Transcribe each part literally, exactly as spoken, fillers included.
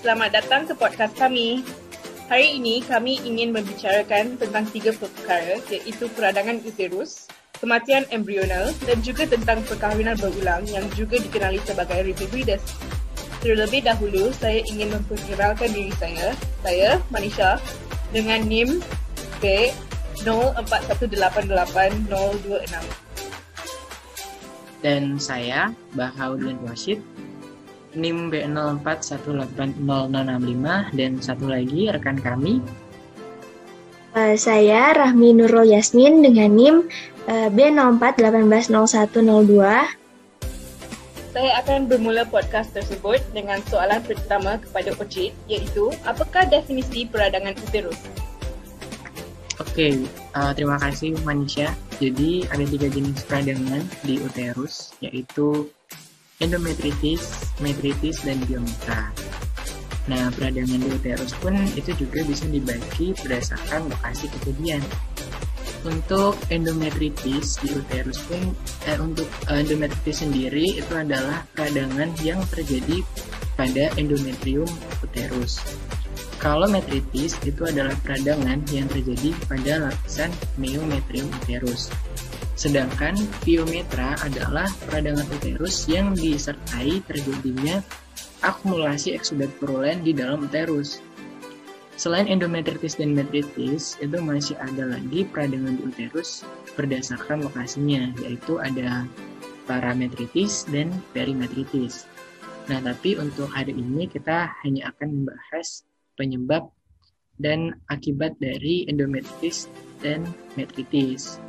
selamat datang ke podcast kami. Hari ini kami ingin membicarakan tentang tiga perkara, iaitu peradangan uterus, kematian embrional dan juga tentang perkahwinan berulang yang juga dikenali sebagai repeat breeders. Terlebih dahulu, saya ingin memperkenalkan diri saya. Saya, Manisha, dengan NIM B nol empat satu lapan lapan nol dua enam. Dan saya, Bahaudin Rashid, NIM B nol empat satu delapan nol nol enam lima, dan satu lagi rekan kami. Uh, saya Rahmi Nurul Yasmin dengan NIM uh, B nol empat satu delapan nol satu nol dua. Saya akan bermula podcast tersebut dengan soalan pertama kepada Ocit, iaitu apakah definisi peradangan uterus? Oke, okay, uh, terima kasih Manisha. Jadi ada tiga jenis peradangan di uterus, yaitu endometritis, metritis, dan biometra. Nah, peradangan di uterus pun itu juga bisa dibagi berdasarkan lokasi kejadian. Untuk endometritis di uterus pun, eh, untuk endometritis sendiri itu adalah peradangan yang terjadi pada endometrium uterus. Kalau metritis itu adalah peradangan yang terjadi pada lapisan myometrium uterus. Sedangkan biometra adalah peradangan uterus yang disertai terjadinya akumulasi eksudat purulen di dalam uterus. Selain endometritis dan metritis, itu masih ada lagi peradangan di uterus berdasarkan lokasinya, yaitu ada parametritis dan perimetritis. Nah, tapi untuk hari ini kita hanya akan membahas penyebab dan akibat dari endometritis dan metritis.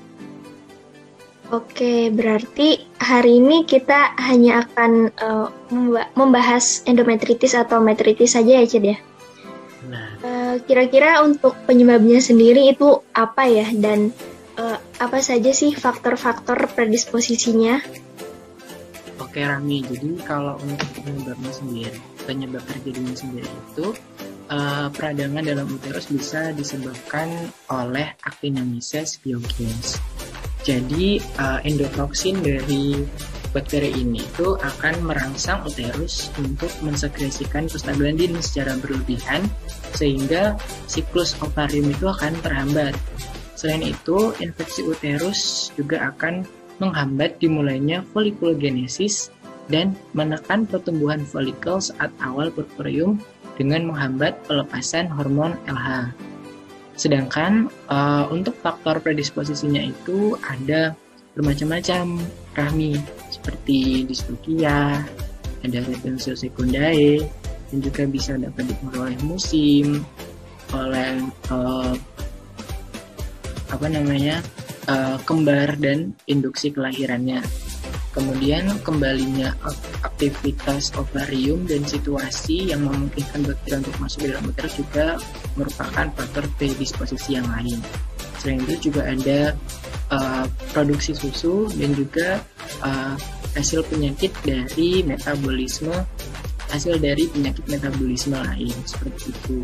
Oke, berarti hari ini kita hanya akan uh, membahas endometritis atau metritis saja ya, Cid ya? Nah. Uh, kira-kira untuk penyebabnya sendiri itu apa ya? Dan uh, apa saja sih faktor-faktor predisposisinya? Oke, Rami. Jadi kalau untuk penyebabnya sendiri, penyebab terjadinya sendiri itu uh, peradangan dalam uterus bisa disebabkan oleh Actinomyces biogens. Jadi uh, endotoksin dari bakteri ini itu akan merangsang uterus untuk mensekresikan prostaglandin secara berlebihan sehingga siklus ovarium itu akan terhambat. Selain itu, infeksi uterus juga akan menghambat dimulainya folikulogenesis dan menekan pertumbuhan folikel saat awal purpurium dengan menghambat pelepasan hormon L H. Sedangkan uh, untuk faktor predisposisinya itu ada bermacam-macam, Rahmi, seperti distokia, ada retensio secundae, dan juga bisa dapat dipengaruhi oleh musim, oleh uh, apa namanya uh, kembar dan induksi kelahirannya. Kemudian kembalinya aktivitas ovarium dan situasi yang memungkinkan bakteri untuk masuk ke dalam uterus juga merupakan faktor predisposisi yang lain. Selain itu juga ada uh, produksi susu dan juga uh, hasil penyakit dari metabolisme, hasil dari penyakit metabolisme lain seperti itu.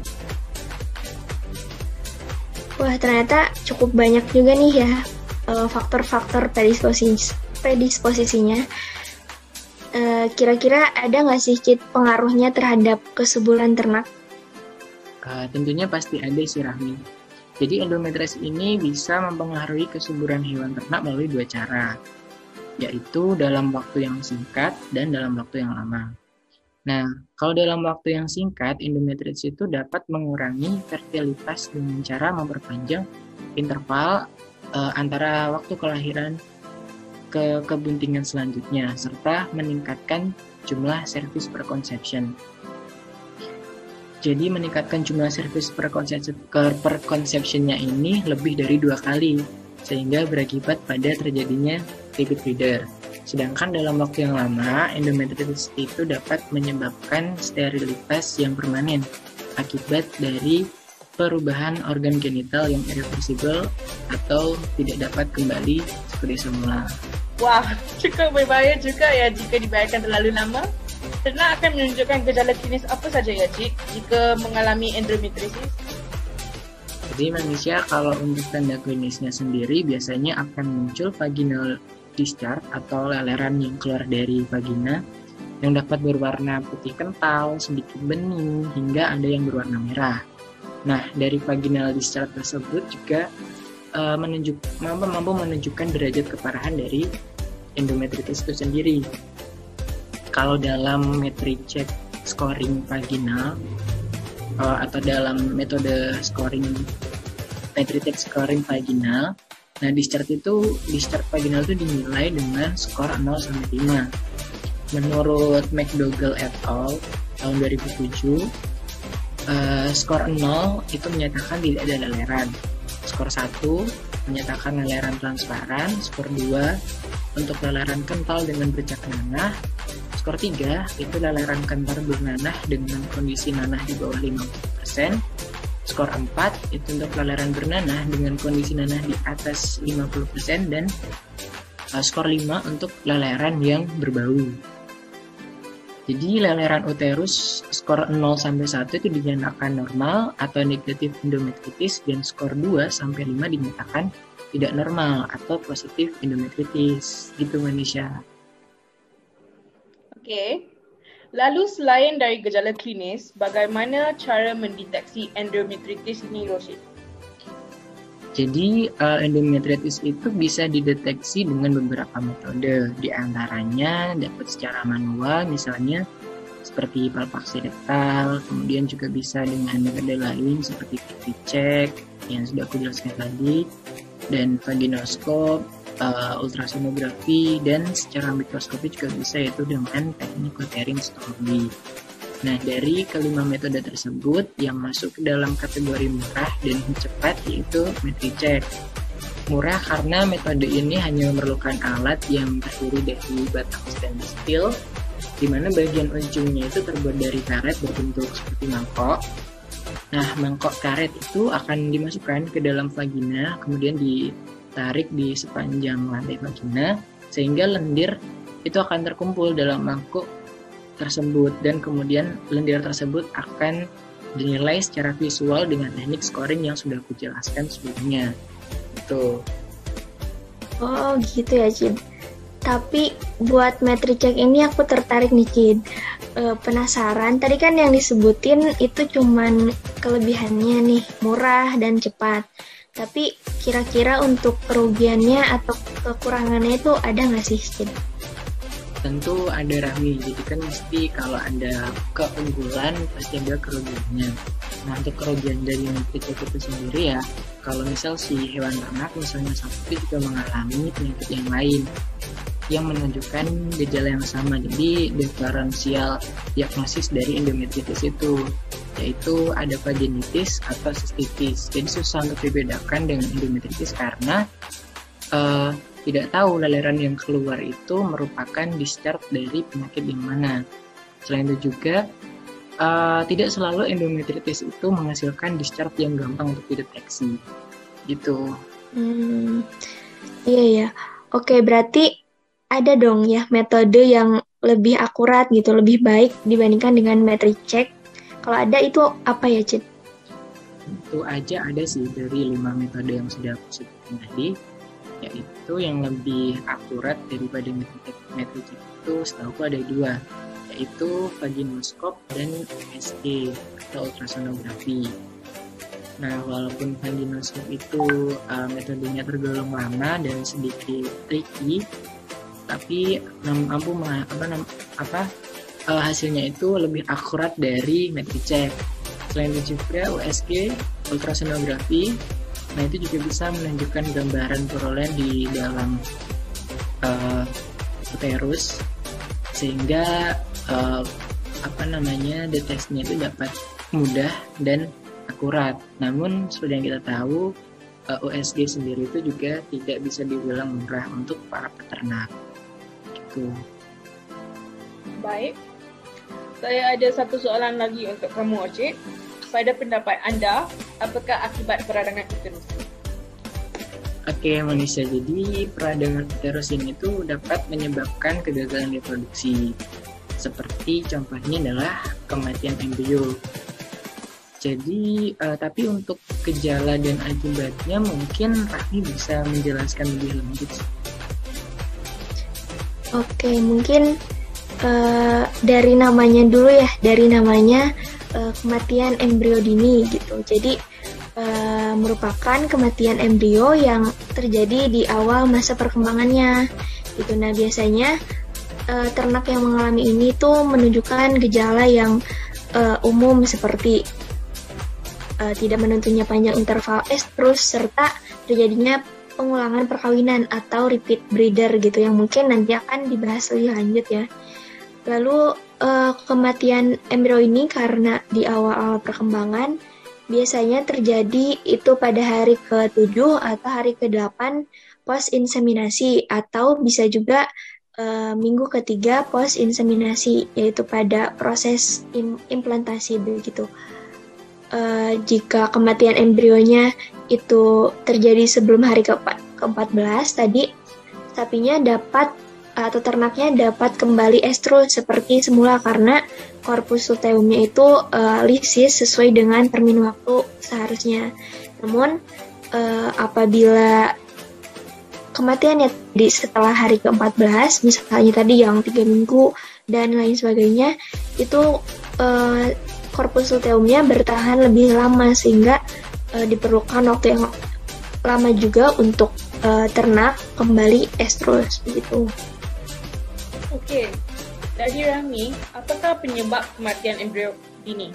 Wah, ternyata cukup banyak juga nih ya uh, faktor-faktor predisposisi. predisposisinya. Uh, kira-kira ada nggak sih, Cid, pengaruhnya terhadap kesuburan ternak? Uh, tentunya pasti ada sih, Rahmi. Jadi endometritis ini bisa mempengaruhi kesuburan hewan ternak melalui dua cara, yaitu dalam waktu yang singkat dan dalam waktu yang lama. Nah, kalau dalam waktu yang singkat, endometritis itu dapat mengurangi fertilitas dengan cara memperpanjang interval uh, antara waktu kelahiran ke kebuntingan selanjutnya, serta meningkatkan jumlah service per conception. Jadi meningkatkan jumlah service per conception-nya ini lebih dari dua kali, sehingga berakibat pada terjadinya repeat breeder. Sedangkan dalam waktu yang lama, endometritis itu dapat menyebabkan sterilitas yang permanen akibat dari perubahan organ genital yang irreversible atau tidak dapat kembali seperti semula. Wah, cukup berbahaya juga ya jika dibiarkan terlalu lama. Ternak akan menunjukkan gejala klinis apa saja ya, Cik, jika mengalami endometriosis? Jadi manusia kalau untuk tanda klinisnya sendiri biasanya akan muncul vaginal discharge atau leleran yang keluar dari vagina yang dapat berwarna putih kental, sedikit bening, hingga ada yang berwarna merah. Nah, dari vaginal discharge tersebut juga uh, menunjuk, mampu, mampu menunjukkan derajat keparahan dari endometritis itu sendiri. Kalau dalam MetriCheck scoring vaginal uh, atau dalam metode scoring MetriCheck scoring vaginal, nah discharge itu discharge vaginal itu dinilai dengan skor nol sampai lima. Menurut McDougall et al. Tahun dua ribu tujuh, uh, skor nol itu menyatakan tidak ada leleran. Skor satu menyatakan leleran transparan. Skor dua untuk leleran kental dengan bercak nanah. Skor tiga itu leleran kental bernanah dengan kondisi nanah di bawah lima puluh persen. Skor empat itu untuk leleran bernanah dengan kondisi nanah di atas lima puluh persen. Dan uh, skor lima untuk leleran yang berbau. Jadi leleran uterus skor nol sampai satu itu dinyatakan normal atau negatif endometritis, dan skor dua sampai lima dinyatakan tidak normal atau positif endometritis. Gitu Manisha. Oke. Lalu selain dari gejala klinis, bagaimana cara mendeteksi endometritis ini, Rosyid? Jadi uh, endometritis itu bisa dideteksi dengan beberapa metode. Di antaranya dapat secara manual, misalnya seperti palpasi rektal, kemudian juga bisa dengan metode lain seperti MetriCheck yang sudah aku jelaskan tadi, dan vaginoskop, uh, ultrasonografi, dan secara mikroskopi juga bisa, yaitu dengan teknik Watering histologi. Nah, dari kelima metode tersebut yang masuk ke dalam kategori murah dan cepat yaitu MetriCheck. Murah karena metode ini hanya memerlukan alat yang terdiri dari batang stainless steel, di mana bagian ujungnya itu terbuat dari karet berbentuk seperti mangkok. Nah, mangkok karet itu akan dimasukkan ke dalam vagina, kemudian ditarik di sepanjang lantai vagina, sehingga lendir itu akan terkumpul dalam mangkuk tersebut, dan kemudian lendir tersebut akan dinilai secara visual dengan teknik scoring yang sudah aku jelaskan sebelumnya. Itu. Oh gitu ya Cid. Tapi buat MetriCheck ini aku tertarik nih Cid. E, penasaran, tadi kan yang disebutin itu cuman kelebihannya nih, murah dan cepat. Tapi kira-kira untuk kerugiannya atau kekurangannya itu ada nggak sih Cid? Tentu ada Rahmi, jadi kan mesti kalau ada keunggulan pasti ada kerugiannya. Nah, untuk kerugian dari MetriCheck itu sendiri ya, kalau misal si hewan ternak misalnya sapi juga mengalami penyakit yang lain yang menunjukkan gejala yang sama, jadi diferensial diagnosis dari endometritis itu yaitu ada vaginitis atau sistitis. Jadi susah untuk dibedakan dengan endometritis karena uh, tidak tahu leleran yang keluar itu merupakan discharge dari penyakit yang mana. Selain itu juga, uh, tidak selalu endometritis itu menghasilkan discharge yang gampang untuk dideteksi. Gitu. Hmm, iya ya. Oke, berarti ada dong ya metode yang lebih akurat gitu, lebih baik dibandingkan dengan MetriCheck. Kalau ada itu apa ya, Cid? Itu aja ada sih dari lima metode yang sudah aku sebutkan tadi, yaitu yang lebih akurat daripada MetriCheck itu setahu aku ada dua, yaitu vaginoskop dan U S G atau ultrasonografi. Nah, walaupun vaginoskop itu uh, metodenya tergolong lama dan sedikit tricky, tapi mampu apa, apa uh, hasilnya itu lebih akurat dari MetriCheck. Selain itu juga U S G, ultrasonografi, nah itu juga bisa menunjukkan gambaran perolehan di dalam uh, uterus, sehingga uh, apa namanya deteksinya itu dapat mudah dan akurat. Namun seperti yang kita tahu, uh, U S G sendiri itu juga tidak bisa dibilang murah untuk para peternak. Gitu. Baik, saya ada satu soalan lagi untuk kamu, Ocit. Pada pendapat anda, apakah akibat peradangan uterus? Oke, Manisha. Jadi peradangan uterus ini tuh dapat menyebabkan kegagalan reproduksi. Seperti contohnya adalah kematian embrio. Jadi, uh, tapi untuk gejala dan akibatnya mungkin Rahmi bisa menjelaskan lebih lanjut. Oke, mungkin uh, dari namanya dulu ya, dari namanya uh, kematian embrio dini gitu. Jadi uh, merupakan kematian embrio yang terjadi di awal masa perkembangannya gitu. Nah, biasanya uh, ternak yang mengalami ini tuh menunjukkan gejala yang uh, umum seperti uh, tidak menentunya panjang interval estrus serta terjadinya pengulangan perkawinan atau repeat breeder gitu yang mungkin nanti akan dibahas lebih lanjut ya. Lalu uh, kematian embrio ini karena di awal-awal perkembangan biasanya terjadi itu pada hari ketujuh atau hari kedelapan post inseminasi atau bisa juga uh, minggu ketiga post inseminasi yaitu pada proses im- implantasi begitu. Uh, jika kematian embrionya itu terjadi sebelum hari ke empat belas tadi, sapinya dapat atau ternaknya dapat kembali estrus seperti semula karena korpus luteumnya itu uh, lisis sesuai dengan termin waktu seharusnya. Namun uh, apabila kematiannya di setelah hari ke empat belas, misalnya tadi yang tiga minggu dan lain sebagainya, itu uh, korpus luteumnya bertahan lebih lama sehingga uh, diperlukan waktu yang lama juga untuk uh, ternak kembali estrus begitu. Oke, dari Rahmi, apakah penyebab kematian embrio dini?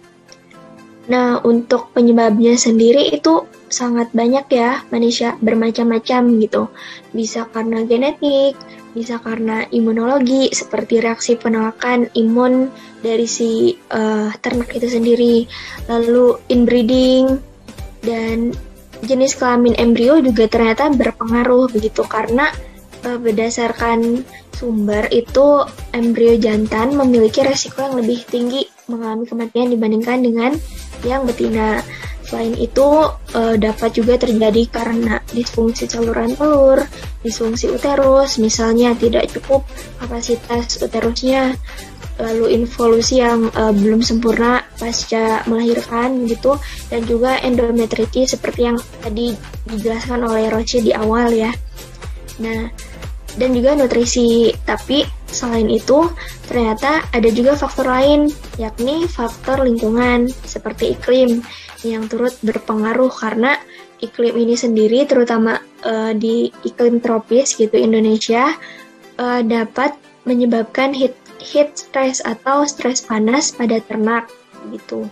Nah, untuk penyebabnya sendiri itu sangat banyak ya, manusia bermacam-macam gitu. Bisa karena genetik, bisa karena imunologi, seperti reaksi penolakan imun dari si uh, ternak itu sendiri. Lalu inbreeding dan jenis kelamin embrio juga ternyata berpengaruh begitu karena uh, berdasarkan sumber itu embrio jantan memiliki resiko yang lebih tinggi mengalami kematian dibandingkan dengan yang betina. Selain itu uh, dapat juga terjadi karena disfungsi saluran telur, disfungsi uterus, misalnya tidak cukup kapasitas uterusnya, lalu involusi yang uh, belum sempurna pasca melahirkan gitu, dan juga endometritis seperti yang tadi dijelaskan oleh Roche di awal ya. Nah, dan juga nutrisi. Tapi selain itu ternyata ada juga faktor lain, yakni faktor lingkungan seperti iklim yang turut berpengaruh karena iklim ini sendiri terutama uh, di iklim tropis gitu Indonesia uh, dapat menyebabkan heat heat stress atau stres panas pada ternak gitu.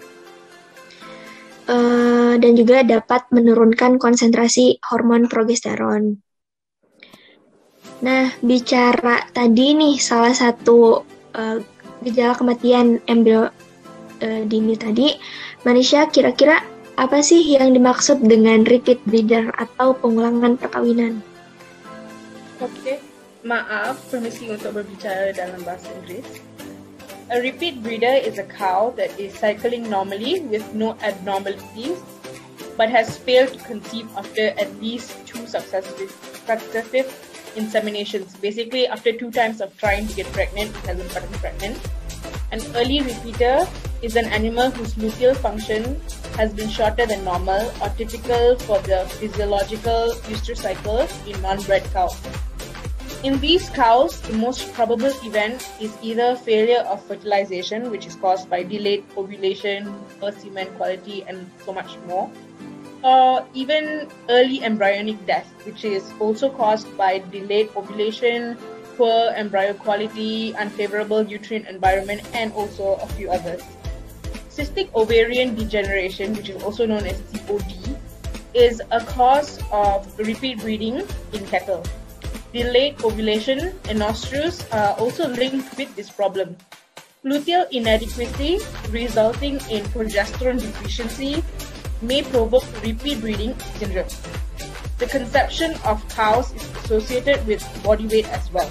Uh, dan juga dapat menurunkan konsentrasi hormon progesteron. Nah, bicara tadi nih salah satu uh, gejala kematian embrio uh, dini tadi, Manisha, kira-kira apa sih yang dimaksud dengan repeat breeder atau pengulangan perkawinan? Oke, maaf, permisi untuk berbicara dalam bahasa Inggris. A repeat breeder is a cow that is cycling normally with no abnormalities, but has failed to conceive after at least two successive, successive inseminations. Basically, after two times of trying to get pregnant, it hasn't gotten pregnant. An early repeater is an animal whose luteal function has been shorter than normal or typical for the physiological estrous cycle in non-bred cows. In these cows, the most probable event is either failure of fertilization, which is caused by delayed ovulation, poor semen quality, and so much more, or even early embryonic death, which is also caused by delayed ovulation, poor embryo quality, unfavorable nutrient environment, and also a few others. Cystic ovarian degeneration, which is also known as C O D, is a cause of repeat breeding in cattle. Delayed ovulation and oestrus are also linked with this problem. Luteal inadequacy, resulting in progesterone deficiency, may provoke repeat breeding syndrome. The conception of cows is associated with body weight as well.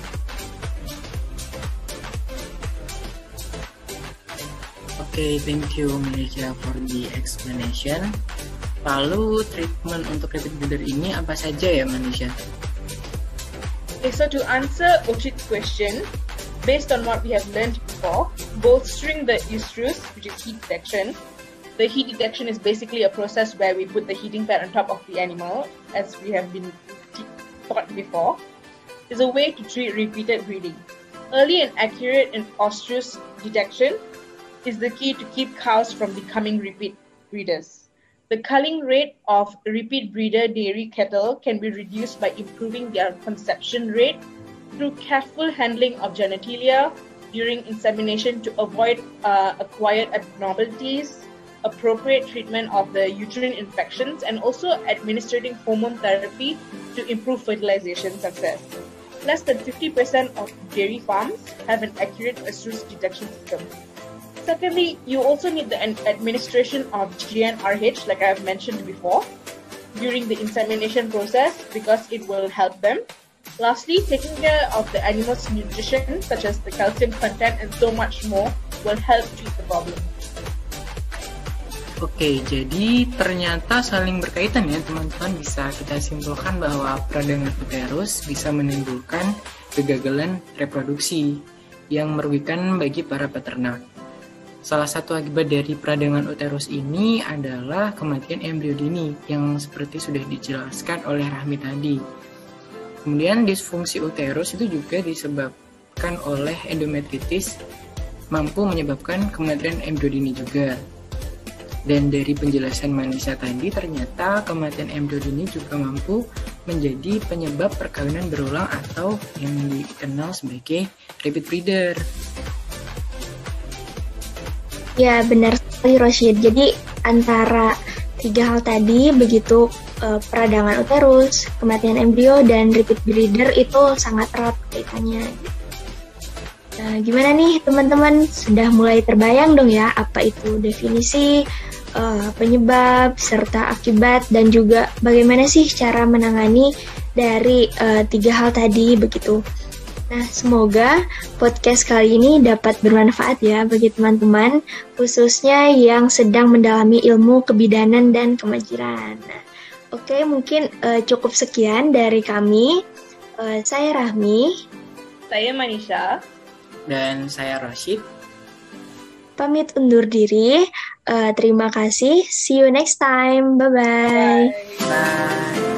Okay, thank you Malaysia for the explanation. Lalu treatment untuk repeat breeder ini apa saja ya Malaysia? Okay, so to answer Ochit's question, based on what we have learned before, bolstering the estrus, which is heat detection. The heat detection is basically a process where we put the heating pad on top of the animal, as we have been taught before, is a way to treat repeated breeding. Early and accurate and ostrus detection is the key to keep cows from becoming repeat breeders. The culling rate of repeat breeder dairy cattle can be reduced by improving their conception rate through careful handling of genitalia during insemination to avoid uh, acquired abnormalities, appropriate treatment of the uterine infections, and also administering hormone therapy to improve fertilization success. Less than fifty percent of dairy farms have an accurate ostrus detection system. Secondly, you also need the administration of G n R H, like I have mentioned before, during the insemination process because it will help them. Lastly, taking care of the animal's nutrition, such as the calcium content and so much more, will help treat the problem. Oke, jadi ternyata saling berkaitan ya teman-teman. Bisa kita simpulkan bahwa peradangan uterus bisa menimbulkan kegagalan reproduksi yang merugikan bagi para peternak. Salah satu akibat dari peradangan uterus ini adalah kematian embrio dini yang seperti sudah dijelaskan oleh Rahmi tadi. Kemudian disfungsi uterus itu juga disebabkan oleh endometritis, mampu menyebabkan kematian embrio dini juga. Dan dari penjelasan Manisa tadi, ternyata kematian embrio dini juga mampu menjadi penyebab perkawinan berulang atau yang dikenal sebagai repeat breeder. Ya, benar sekali Rosyid. Jadi antara tiga hal tadi, begitu eh, peradangan uterus, kematian embrio, dan repeat breeder itu sangat erat kaitannya. Nah, gimana nih teman-teman? Sudah mulai terbayang dong ya apa itu definisi, uh, penyebab, serta akibat, dan juga bagaimana sih cara menangani dari uh, tiga hal tadi begitu. Nah, semoga podcast kali ini dapat bermanfaat ya bagi teman-teman, khususnya yang sedang mendalami ilmu kebidanan dan kemajiran. Nah, oke, mungkin uh, cukup sekian dari kami. Uh, saya Rahmi. Saya Manisha. Dan saya Rashid. Pamit undur diri. Uh, terima kasih. See you next time. Bye-bye. Bye. Bye.